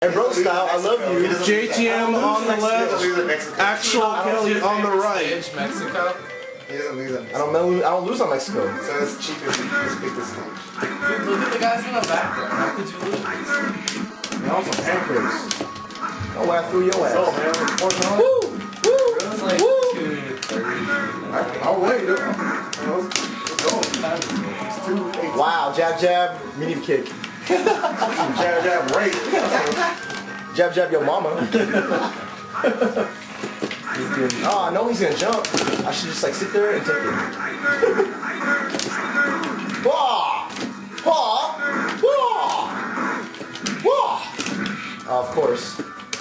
Hey, bro style, I love you. JTM on the left, actual Kelly on the right. Mexico? He doesn't lose on I don't lose on Mexico. So it's cheaper to pick this stage. Dude, look at the guys in the background. How could you lose? Man, I want some pancakes. Oh, I threw your ass. Oh, man. Woo! Woo! It was like Woo! 2:30. I'll wait. Let's go. Wow, jab, jab, medium kick. Jab, jab, right. Jab, jab, your mama. Oh, I know he's gonna jump. I should just like sit there and take it. Wah! Wah! Wah! Wah! Of course.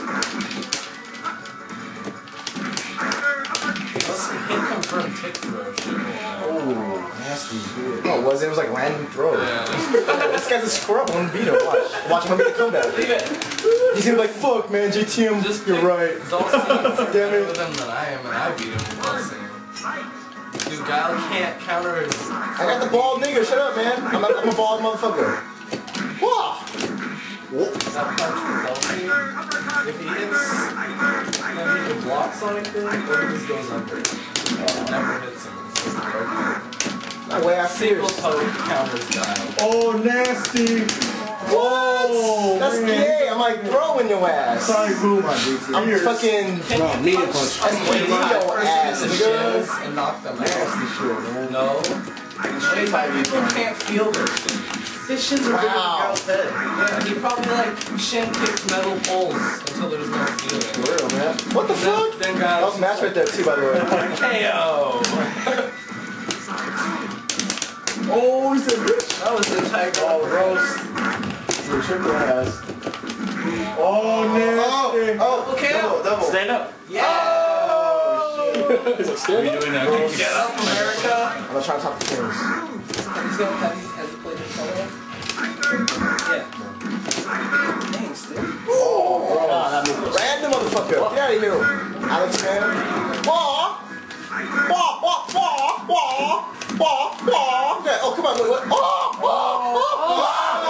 That's some confirmed tick throw shit. Oh, nasty. No, it wasn't. It was like random throw. Yeah. This guy's a scrub. I'm gonna beat him. Watch him make a comeback. Leave it. He's gonna be like, fuck, man, JTM. Just you're right. Dulcine Damn it. better than I am, and I beat him with Dulcine. Dude, Guile can't counter his... I got the bald nigga. Shut up, man. I'm a bald motherfucker. Wah! That punch with Dulcine, if he hits, he blocks on anything, or he just goes under. Never hits him. It's just broken. No way I Single fierce. poke counters Guile. Oh, nasty! What? That's man. gay. I'm like throwing your ass. Sorry, boom, my JTM. I'm fucking No, medium punch. SKD your ass, in the nigga. shins and knock them out. Nasty shit, man. No. 25 people can't feel their shins. His shins are bigger than Wow. Guile's head. Yeah, he probably like shin kicks metal poles until there's no feeling. For real, man. What the fuck? Then That was guys, a match right there too, by the way. KO. Oh, he's a bitch. That was the tiger. Oh, roast. You trick your ass. Oh, nasty. Oh, KO. Double. Stand up. Yeah. Is it stand up? Get up, America. I'm gonna try to top the Kings. He's gonna have you played in color. Yeah. Thanks, dude. Random motherfucker. Get out of here. Alex, man. Wah! Wah, wah, wah, wah, wah, wah. Okay. Oh, come on. Wait, what? Oh, oh, oh,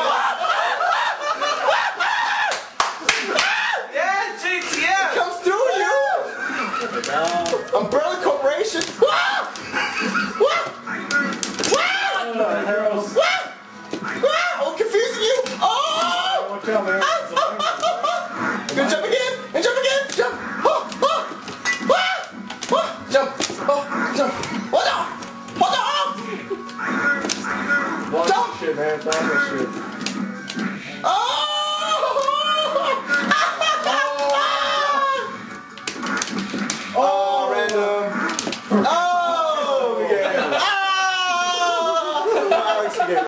Yeah, JTM. comes through you. Umbrella Corporation. Wah! Wah! Wah! Heroes. Wah! Wah! Oh, confusing you. Oh! Watch out, man. Good jump again. And jump again. Jump. Oh, oh. Wah! Oh, jump. Oh, jump. What the? What the? Watch Jump. that shit, man. Watch that shit. Oh! Oh, random. Oh, yeah. Oh! Alex again.